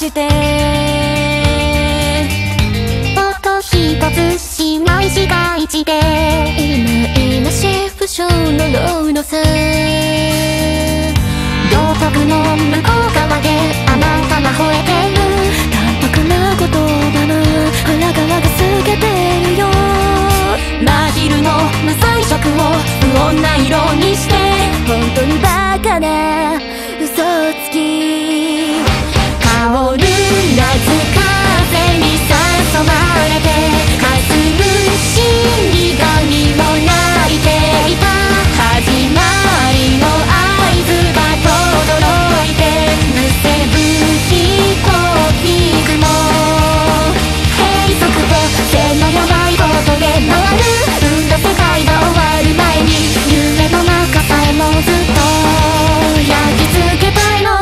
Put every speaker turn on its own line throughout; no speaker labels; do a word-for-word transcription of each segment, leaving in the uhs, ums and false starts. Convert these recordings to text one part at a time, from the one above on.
して音一つしない市街地で今今シェフショーのロードさ道徳の向こう側であなたが吠えてる淡白な言葉の腹側が透けてるよ真昼の無彩色を不穏な色にして本当にバカな嘘つき香る夏風に誘われて霞む心理がにも泣いていた始まりの合図が轟いてむせぶ飛行機雲閉塞と背のやばいことで回る運動世界が終わる前に夢の中さえもずっと焼き付けたいの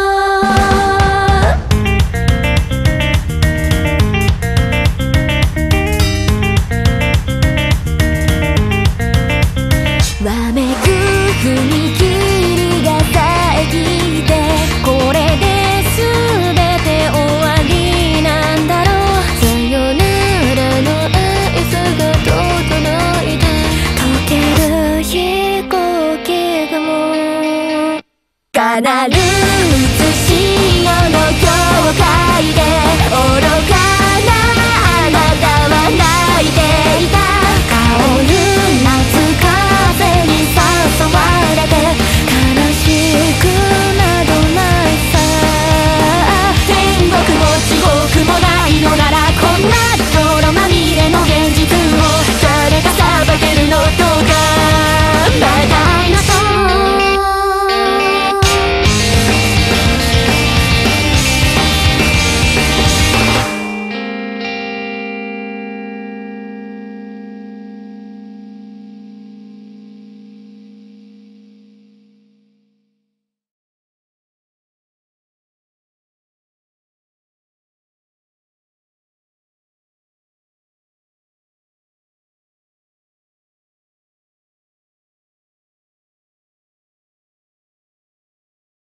わめく踏切が遮ってこれで全て終わりなんだろうさよならの合図が届いて溶ける飛行機雲奏る